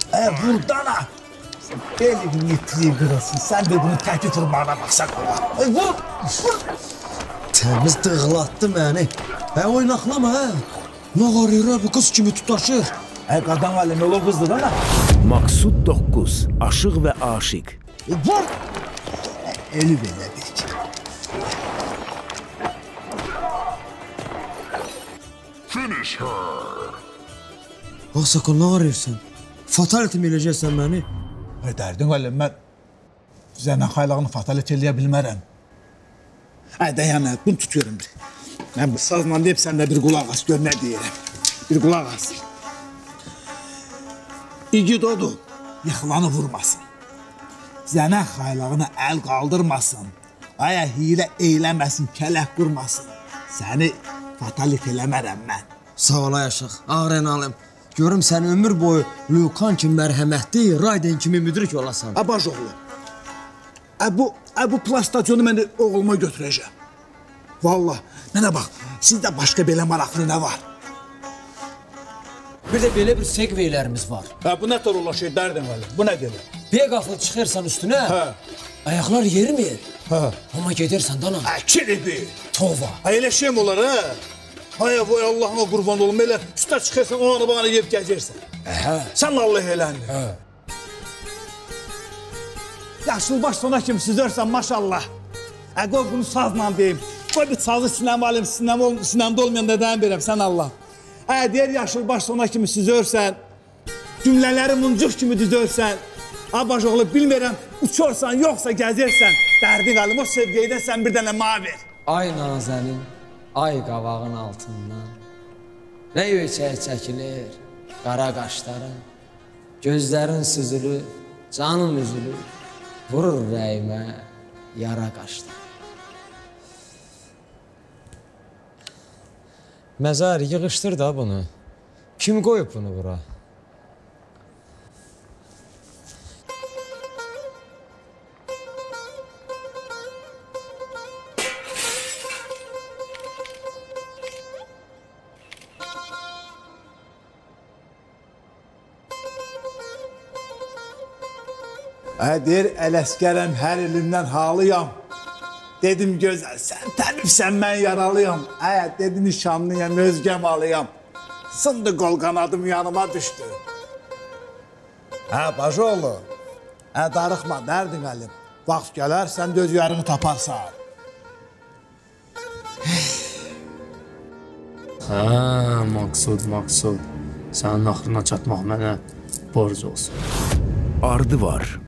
Buradan ha. Elini itriyi qırılsın. Sən də bunu təki turmağına baxsan olar. Vur! Təmiz dığlatdı məni. Oynaqlama, hə? Nə qarıyır, bu qız kimi tutaşır. Qadan aləm, yolu qızdır, ana. Maksud 9. Aşıq və aşiq. Vur! Eli belə bir ki. Finish her. Ağsaqal, nə qarıyırsan? Fatality mi eləyəcəksən məni? Dərdin aləm, mən zənən xaylağını fatality eləyə bilmərəm. Dayanə, bunu tutuyorum bir. Mən bu sazla deyib, sən də bir qulaq as, gör nə deyirəm. Bir qulaq as. İgid odur, yıxılanı vurmasın. Zənən xaylağını əl qaldırmasın. Aya hilə eyləməsin, kələk qurmasın. Səni fatalit eləmərəm mən. Sağ ol, Yaşıq, ağrın alım. Görüm sən ömür boyu Lukan kimi mərhəmətli, Raiden kimi müdrik olasan. Baş oğlu, bu plastasyonu mən oğluma götürəcəm. Vallahi, mənə bax, sizdə başqa belə maraqlı nə var? Bir də belə bir segveylərimiz var. Bu nə tər olan şey, dərdim əli, bu nə deyil? Bir qafıl çıxırsan üstünə, ayaqlar yerimir. Amma gedirsən dana. Kiribi. Tova. Elə şey mi olar, hə? Haya, voy Allah'ıma qurban olum, elə üstə çıxırsan, o anı bana yiyib gəzirsən. Sən Allah eləndi. Yaşılbaş sona kimi süzərsən, maşallah. Qoy bunu sazla deyim. Qoy bir sazı sinəmə alayım, sinəmdə olmayan nədəni verəm, sən Allah. Deyər yaşılbaş sona kimi süzərsən, cümlələri muncuq kimi düzərsən, baş oğlu, bilmirəm, uçorsan, yoxsa gəzirsən, dərdin alım, o sevgiyədən sən bir dənə mavi ver. Ay nazənin, ay qavağın altından, nə yöçək çəkilir, qara qaşların, gözlərin süzülür, canım üzülür, vurur rəyimə, yara qaşlar. Məzar, yığışdır da bunu. Kim qoyub bunu bura? Deyir, Ələskərəm, hər elimdən halıyam. Dedim, gözəl, sən təlifsən, mən yaralıyam. Dedi, nişanlıyam, özgəm alıyam. Sındı qol qanadım, yanıma düşdü. Bajoğlu, darıxma, dərdin əlim. Vaxt gələr, sən də öz yarını taparsan. Maksud. Sənin axırına çatmaq mənə borc olsun. Ardı var.